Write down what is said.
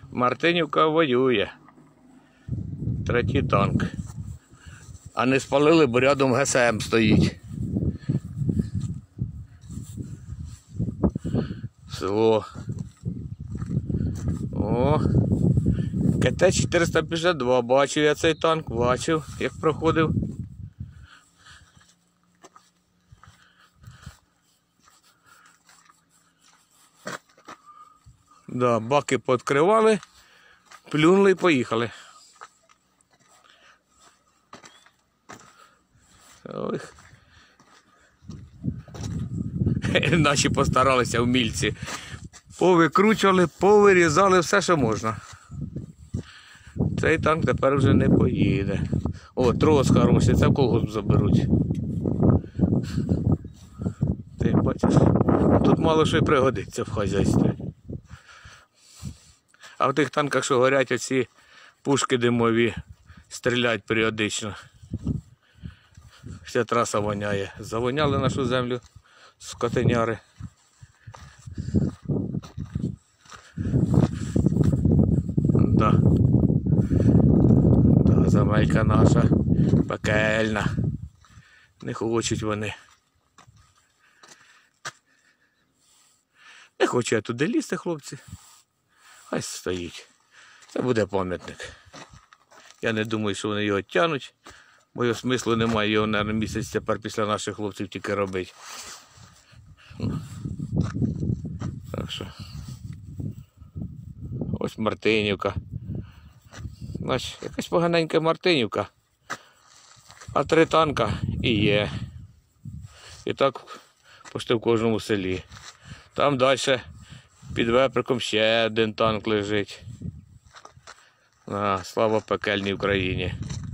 Мартинівка воює. Третій танк. А не спалили, бо рядом ГСМ стоїть. Село. О, КТ-452, бачив я цей танк, бачив, як проходив. Да, баки пооткривали, плюнули і поїхали. Ой. Наші постаралися вмільці. Повикручували, повирізали все, що можна. Цей танк тепер вже не поїде. О, трос хороший, це в колгосп заберуть. Ти бачиш, тут мало що й пригодиться в хазяйстві. А в тих танках, що горять, оці пушки димові, стріляють періодично. Вся траса воняє. Завоняли нашу землю скотиняри. Да. Да, земелька наша пекельна. Не хочуть вони. Не хочу я туди лізти, хлопці. Хай стоїть. Це буде пам'ятник. Я не думаю, що вони його тягнуть, бо його смислу немає, його, мабуть, місяць тепер після наших хлопців тільки робити. Так що. Ось Мартинівка. Значить, якась поганенька Мартинівка. А 3 танка і є. І так почти в кожному селі. Там далі під Веприком ще 1 танк лежить. Слава пекельній Україні.